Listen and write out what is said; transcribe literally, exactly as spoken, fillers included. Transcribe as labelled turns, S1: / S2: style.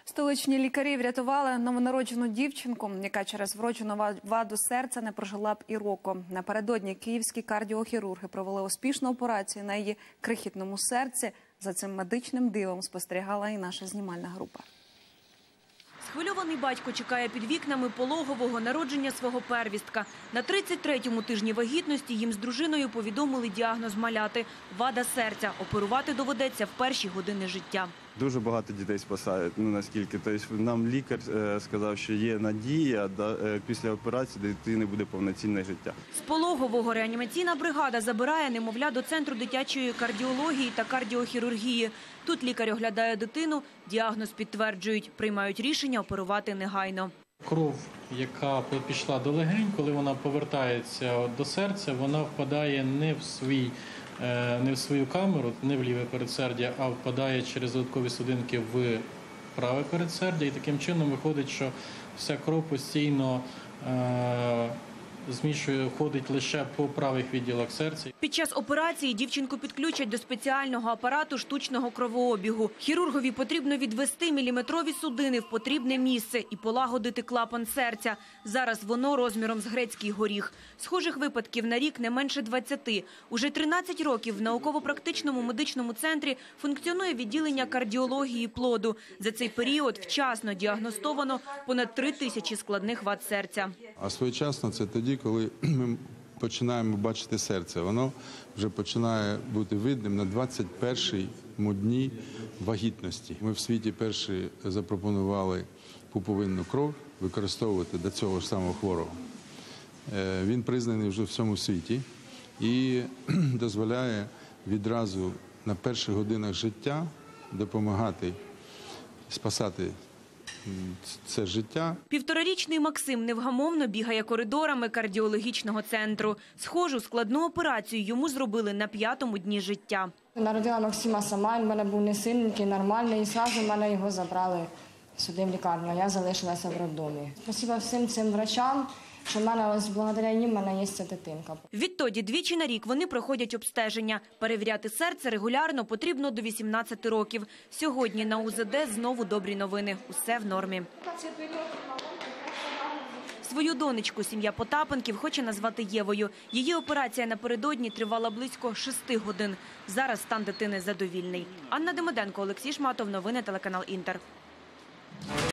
S1: Столичні лікарі врятували новонароджену дівчинку, яка через вроджену ваду серця не прожила б і року. Напередодні київські кардіохірурги провели успішну операцію на її крихітному серці. За цим медичним дивом спостерігала і наша знімальна група.
S2: Схвильований батько чекає під вікнами пологового народження свого первістка. На тридцять третьому тижні вагітності їм з дружиною повідомили діагноз маляти – вада серця. Оперувати доведеться в перші години життя.
S3: Дуже багато дітей спасають, ну наскільки. Тобто нам лікар е, сказав, що є надія, да, е, після операції дитини буде повноцінне життя.
S2: З пологового реанімаційна бригада забирає немовля до Центру дитячої кардіології та кардіохірургії. Тут лікар оглядає дитину, діагноз підтверджують, приймають рішення оперувати негайно.
S4: Кров, яка пішла до легень, коли вона повертається до серця, вона впадає не в свій не в свою камеру, не в ліве передсердя, а впадає через додаткові судинки в праве передсердя. І таким чином виходить, що вся кров постійно е змішує, ходить лише по правих відділах серця.
S2: Під час операції дівчинку підключать до спеціального апарату штучного кровообігу. Хірургові потрібно відвести міліметрові судини в потрібне місце і полагодити клапан серця. Зараз воно розміром з грецький горіх. Схожих випадків на рік не менше двадцяти. Уже тринадцять років в науково-практичному медичному центрі функціонує відділення кардіології плоду. За цей період вчасно діагностовано понад три тисячі складних вад серця.
S5: А своєчасно це тоді, коли ми починаємо бачити серце. Воно вже починає бути видним на двадцять першому дні вагітності. Ми в світі перші запропонували пуповинну кров використовувати до цього ж самого хворого. Він признаний вже в всьому світі і дозволяє відразу на перших годинах життя допомагати спасати це життя.
S2: Півторарічний Максим невгамовно бігає коридорами кардіологічного центру. Схожу складну операцію йому зробили на п'ятому дні життя.
S6: Народила Максима сама, він в мене був не сильненький, нормальний, і одразу мене його забрали сюди в лікарню, а я залишилася в роддомі. Спасибо всім цим врачам, що в мене ось благодаря їм в мене є ця дитинка.
S2: Відтоді двічі на рік вони проходять обстеження. Перевіряти серце регулярно потрібно до вісімнадцяти років. Сьогодні на У З Д знову добрі новини. Усе в нормі. Свою донечку сім'я Потапенків хоче назвати Євою. Її операція напередодні тривала близько шести годин. Зараз стан дитини задовільний. Анна Демиденко, Олексій Шматов. Новини телеканал Інтер.